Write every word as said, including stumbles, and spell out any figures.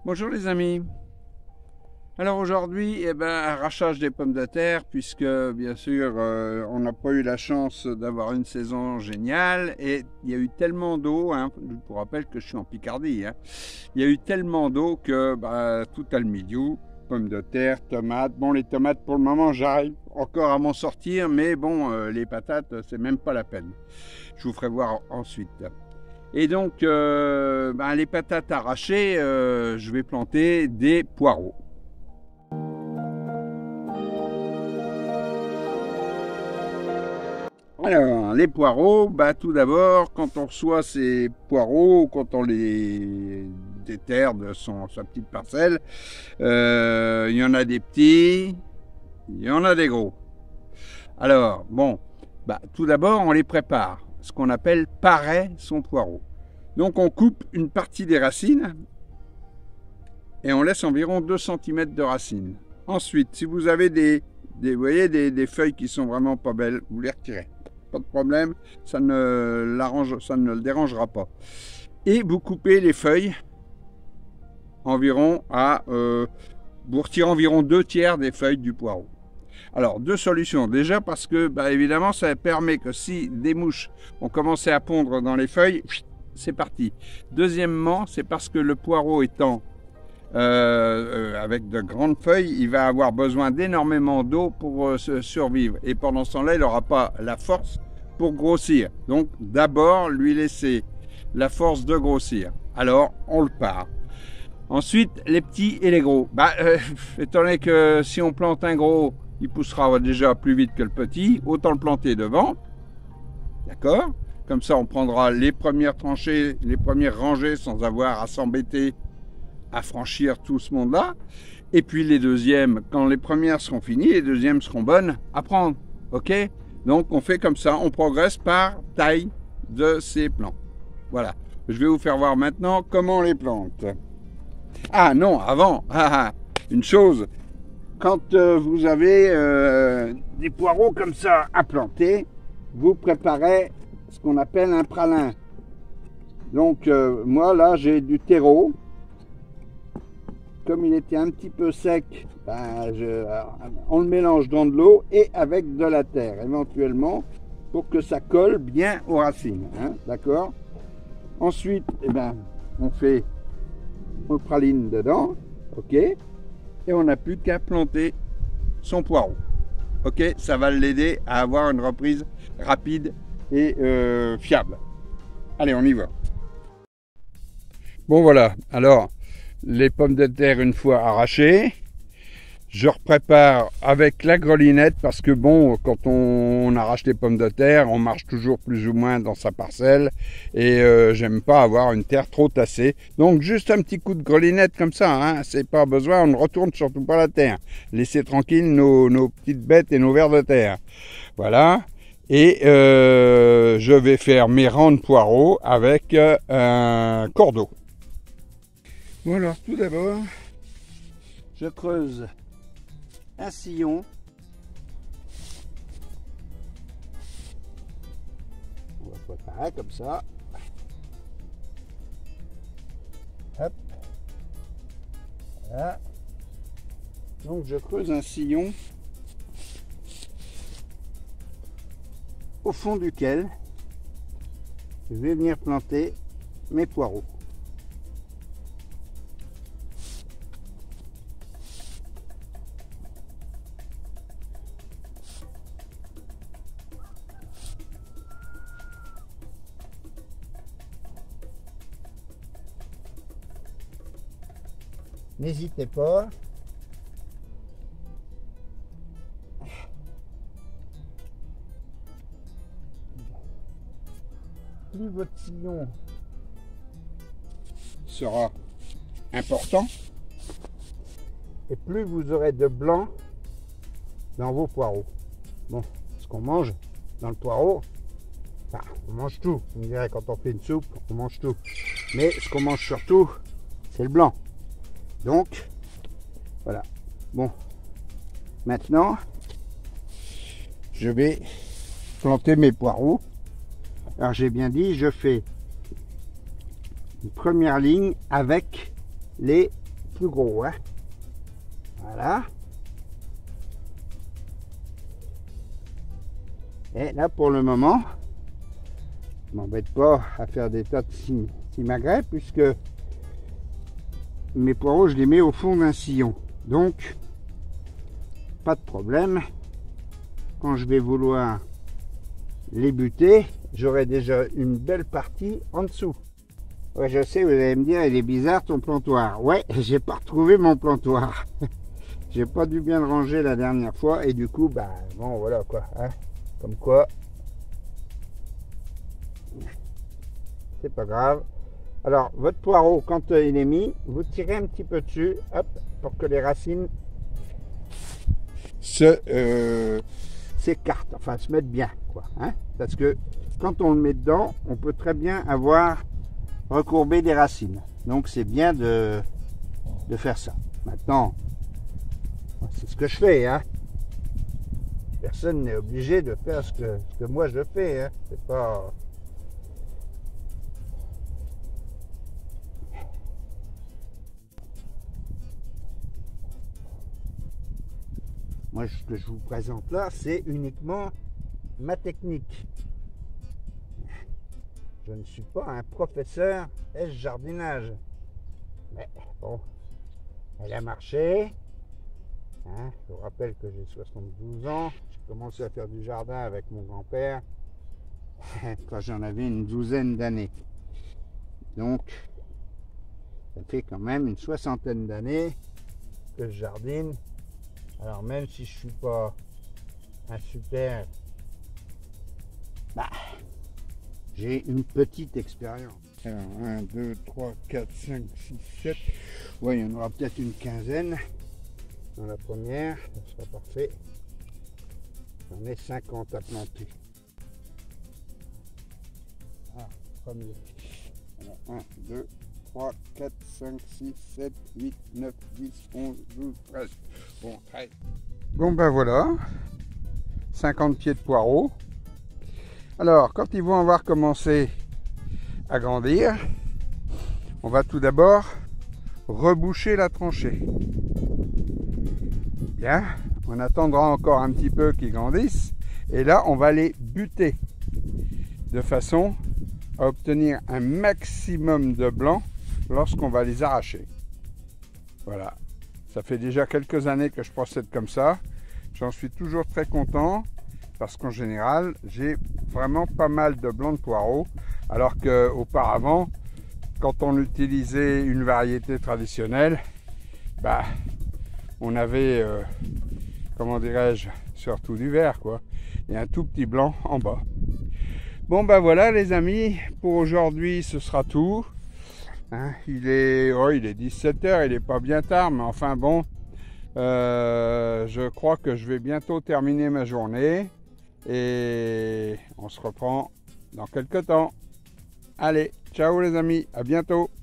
Bonjour les amis. Alors aujourd'hui, eh ben, arrachage des pommes de terre, puisque bien sûr euh, on n'a pas eu la chance d'avoir une saison géniale et il y a eu tellement d'eau, hein, je vous rappelle que je suis en Picardie, hein, il y a eu tellement d'eau que bah, tout a le milieu, pommes de terre, tomates. Bon, les tomates pour le moment j'arrive encore à m'en sortir, mais bon, euh, les patates c'est même pas la peine. Je vous ferai voir ensuite. Et donc, euh, ben, les patates arrachées, euh, je vais planter des poireaux. Alors, les poireaux, bah, tout d'abord, quand on reçoit ces poireaux, quand on les déterre de son, sa petite parcelle, euh, il y en a des petits, il y en a des gros. Alors, bon, bah, tout d'abord, on les prépare, ce qu'on appelle parer son poireau. Donc, on coupe une partie des racines et on laisse environ deux centimètres de racines. Ensuite, si vous avez des, des, vous voyez, des, des feuilles qui sont vraiment pas belles, vous les retirez. Pas de problème, ça ne, l'arrange, ça ne le dérangera pas. Et vous coupez les feuilles environ à... Euh, vous retirez environ deux tiers des feuilles du poireau. Alors, deux solutions. Déjà parce que, bah, évidemment, ça permet que si des mouches ont commencé à pondre dans les feuilles, c'est parti. Deuxièmement, c'est parce que le poireau étant euh, euh, avec de grandes feuilles, il va avoir besoin d'énormément d'eau pour euh, survivre. Et pendant ce temps-là, il n'aura pas la force pour grossir. Donc, d'abord, lui laisser la force de grossir. Alors, on le part. Ensuite, les petits et les gros. Bah, euh, étant donné que si on plante un gros, il poussera déjà plus vite que le petit, autant le planter devant. D'accord ? Comme ça, on prendra les premières tranchées, les premières rangées sans avoir à s'embêter à franchir tout ce monde-là. Et puis les deuxièmes, quand les premières seront finies, les deuxièmes seront bonnes à prendre. Ok ? Donc, on fait comme ça, on progresse par taille de ces plants. Voilà. Je vais vous faire voir maintenant comment on les plante. Ah non, avant, ah, une chose, quand euh, vous avez euh, des poireaux comme ça à planter, vous préparez ce qu'on appelle un pralin. Donc euh, moi là j'ai du terreau. Comme il était un petit peu sec, ben, je, on le mélange dans de l'eau et avec de la terre éventuellement pour que ça colle bien aux racines. Hein, d'accord ? Ensuite, eh ben, on fait, on le praline dedans, ok ? Et on n'a plus qu'à planter son poireau. Ok, ça va l'aider à avoir une reprise rapide et euh, fiable. Allez, on y va. Bon voilà, alors les pommes de terre une fois arrachées, je reprépare avec la grelinette parce que bon, quand on, on arrache les pommes de terre, on marche toujours plus ou moins dans sa parcelle et euh, j'aime pas avoir une terre trop tassée. Donc juste un petit coup de grelinette comme ça, hein, c'est pas besoin, on ne retourne surtout pas la terre. Laissez tranquille nos, nos petites bêtes et nos vers de terre. Voilà. Et euh, je vais faire mes rangs de poireaux avec euh, un cordeau. Bon alors tout d'abord, je creuse un sillon. On va préparer comme ça. Hop. Voilà. Donc je creuse un sillon au fond duquel je vais venir planter mes poireaux. N'hésitez pas. Plus votre sillon sera important et plus vous aurez de blanc dans vos poireaux. Bon, ce qu'on mange dans le poireau, enfin, on mange tout. On dirait quand on fait une soupe, on mange tout. Mais ce qu'on mange surtout, c'est le blanc. Donc, voilà. Bon, maintenant, je vais planter mes poireaux. Alors j'ai bien dit, je fais une première ligne avec les plus gros, hein. Voilà. Et là, pour le moment, je m'embête pas à faire des tas de simagrées, puisque mes poireaux, je les mets au fond d'un sillon. Donc, pas de problème. Quand je vais vouloir les buter, j'aurai déjà une belle partie en dessous. Ouais, je sais, vous allez me dire, il est bizarre ton plantoir. Ouais, j'ai pas retrouvé mon plantoir. J'ai pas dû bien le ranger la dernière fois, et du coup, bah, bon, voilà quoi. Hein. Comme quoi, c'est pas grave. Alors, votre poireau, quand il est mis, vous tirez un petit peu dessus, hop, pour que les racines se euh, s'écartent, enfin se mettent bien, quoi. Hein, parce que quand on le met dedans, on peut très bien avoir recourbé des racines. Donc c'est bien de, de faire ça. Maintenant, c'est ce que je fais, hein. Personne n'est obligé de faire ce que, ce que moi je fais, hein. C'est pas... Moi, ce que je vous présente là, c'est uniquement ma technique. Je ne suis pas un professeur S jardinage. Mais bon, elle a marché. Hein, je vous rappelle que j'ai soixante-douze ans. J'ai commencé à faire du jardin avec mon grand-père quand j'en avais une douzaine d'années. Donc, ça fait quand même une soixantaine d'années que je jardine. Alors même si je suis pas un super, bah, j'ai une petite expérience. Alors un, deux, trois, quatre, cinq, six, sept. Ouais, il y en aura peut-être une quinzaine dans la première, ça sera parfait. J'en ai cinquante à planter. Ah, premier. Alors un, deux, trois, quatre, cinq, six, sept, huit, neuf, dix, onze, douze, treize. Bon, treize. Bon ben voilà, cinquante pieds de poireaux. Alors, quand ils vont avoir commencé à grandir, on va tout d'abord reboucher la tranchée. Bien, on attendra encore un petit peu qu'ils grandissent. Et là, on va les buter de façon à obtenir un maximum de blanc lorsqu'on va les arracher. Voilà, ça fait déjà quelques années que je procède comme ça. J'en suis toujours très content parce qu'en général, j'ai vraiment pas mal de blanc de poireaux, alors qu'auparavant, quand on utilisait une variété traditionnelle, bah, on avait, euh, comment dirais-je, surtout du vert, quoi, et un tout petit blanc en bas. Bon, ben voilà les amis, pour aujourd'hui, ce sera tout. Hein, il est, oh, il est dix-sept heures, il n'est pas bien tard, mais enfin bon, euh, je crois que je vais bientôt terminer ma journée et on se reprend dans quelques temps. Allez, ciao les amis, à bientôt.